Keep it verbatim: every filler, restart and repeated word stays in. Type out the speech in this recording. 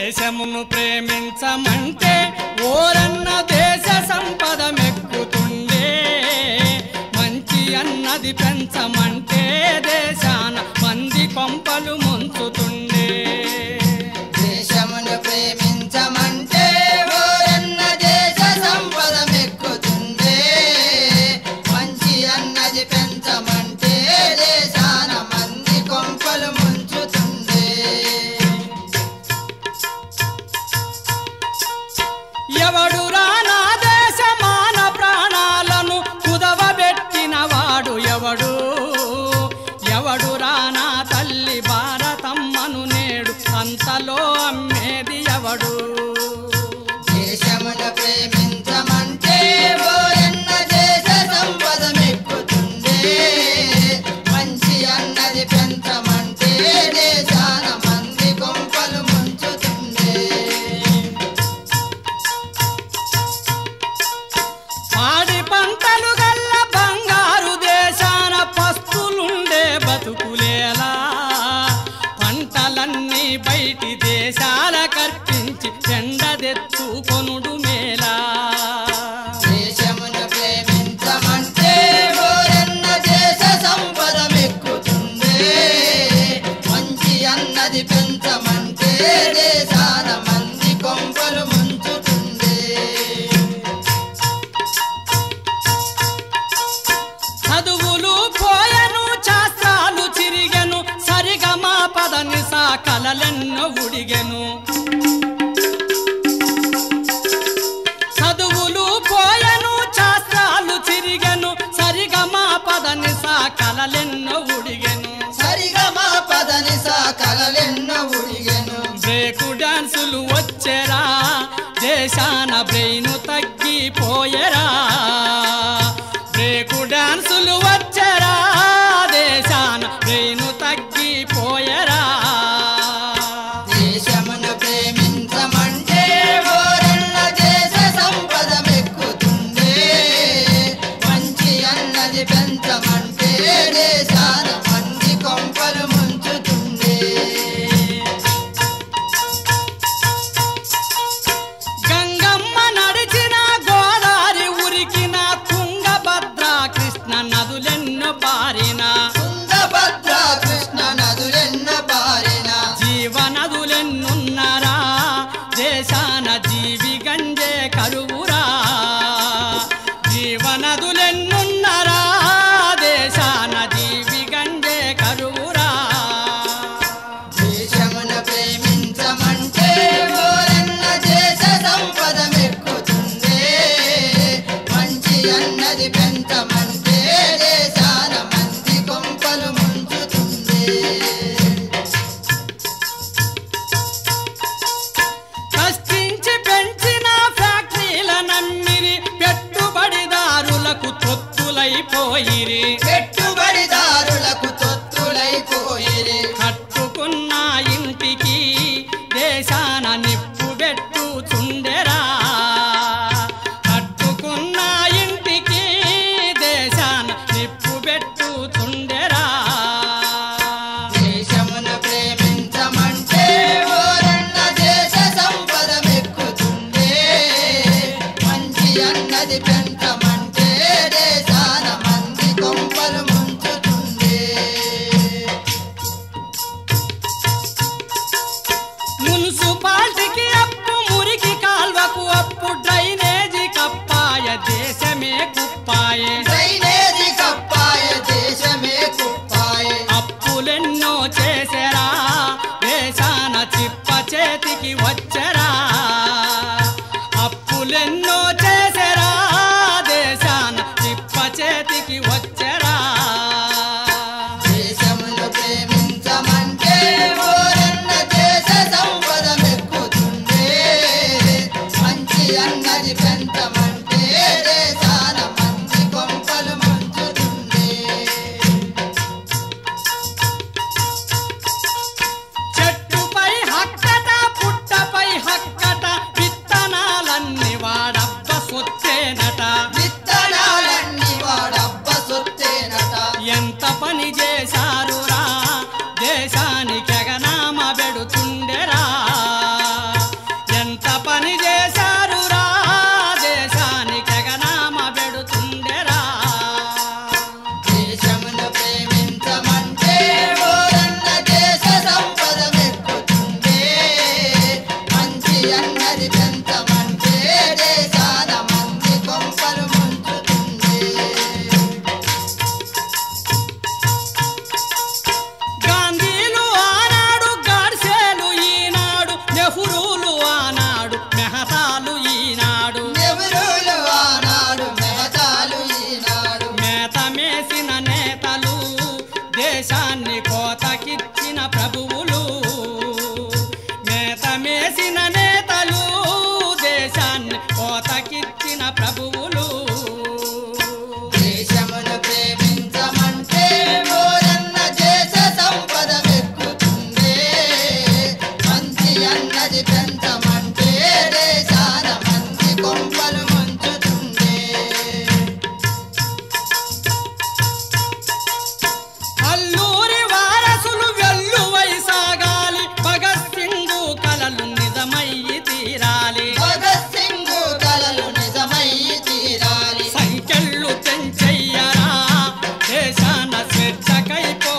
దేశమును ప్రేమించమంటే ఓరన్న దేశ సంపద మెక్కుతుండే మంచి అన్నది పెంచమంటే దేశాన మంది కొంపలు ముంచుతుండే దేశమును ప్రేమించమంటే ఓరన్న దేశ సంపద మెక్కుతుండే మంచి అన్నది పెంచమంటే దేశాన మంది కొంపలు ముంచుతుండే ఎవడు రానా దేశమాన ప్రాణాలను కుదవబెట్టిన వాడు ఎవడు ఎవడు రానా తల్లి భారతమ్మను నేడు అంతలో అమ్మేది ఎవడు దేశమును ప్రేమించమంటే ఓరన్న దేశ సంపద మెక్కుతుండే మంచి అన్నది పెంచమంటే దేశాన మంది కొంపలు ముంచుతుండే పాడి పంటలు గల్ల బంగారు దేశాన పస్తులుండే బతుకులేలా పంటలన్నీ బయటి దేశాల కర్పించి చెండ తెచ్చుకొనుడు మేలా దేశమును ప్రేమించమంటే ఓరన్న దేశ సంపద మెక్కుతుండే మంచి అన్నది పెంచమంటే దేశాన మంది కొంపలు ముంచుతుండే చదువులు పోయను శాస్త్రాలు చిరిగెను సరిగమా పదని సా కలలెన్నో ఉడిగెను చదువులు పోయను శాస్త్రాలు చిరిగెను సరిగమా పదని సా కలలెన్నో ఉడిగెను సరిగమా పదని సా కలలెన్నో ఉడిగెను బ్రేకు డాన్సులు వచ్చెరా దేశాన బ్రెయిను తగ్గిపోయెరా బ్రేకు డాన్సులు వచ్చెరా దేశాన బ్రెయిను తగ్గిపోయెరా దేశమును ప్రేమించమంటే ఓరన్న దేశ సంపద మెక్కుతుండే మంచి అన్నది పెంచమంటే దేశాన మంది కొంపలు ముంచుతుండే గంగమ్మ నడిచిన గోదారి ఉరికిన తుంగభద్ర కృష్ణ నదులెన్నో పారిన తుంగభద్ర కృష్ణ నదులెన్న పారిన జీవనదులెన్నున్నరా దేశాన జీవి గంజే కరువురా జీవనదులెన్నున్నరా దేశాన జీవి గంజే కరువురా దేశమును ప్రేమించమంటే ఓరన్న దేశ సంపద మెక్కుతుండే మంచి అన్నది పెంచమంటే దేశాన మంది కొంపలు ముంచుతుండే కష్టించి పెంచిన ఫ్యాక్టరీల నమ్మిరి పెట్టుబడిదారులకు తొత్తులైపోయిరి పెట్టుబడిదారులకు తొత్తులైపోయిరి కట్టుకున్న ఇంటికి దేశాన నిప్పు పెట్టుచుండెరా కట్టుకున్న ఇంటికి దేశాన నిప్పు పెట్టుచుండెరా దేశమును ప్రేమించమంటే ఓరన్న దేశ సంపద మెక్కుతుండే మంచి అన్నది పెంచమంటే దేశాన మంది కొంపలు ముంచుతుండే మున్సిపాలిటీకి అప్పు మురికి కాల్వకు అప్పు డ్రైనేజీ కప్పాయ దేశమే కుప్పాయే డ్రైనేజీ కప్పాయ దేశమే కుప్పాయ అప్పులెన్నో చేసెరా దేశాన చిప్ప చేతికి వచ్చెరా అప్పులెన్నో చేసెరా దేశాన చిప్ప చేతికి వచ్చెరా దేశమును ప్రేమించమంటే ఓరన్న దేశ సంపద మెక్కుతుండే మంచి అన్నది పెంచమంటే దేశాన మంది కొంపలు ముంచుతుండే చెట్టుపై హక్కట పుట్టపై హక్కట విత్తనాలన్నీ వాడబ్బ సొత్తేనట విత్తనాలన్నీ వాడబ్బ సొత్తేనట ఎంత పని చేశారురా దేశానికి ఎగనామ పెడుతుండెరా ఎట్టకైపో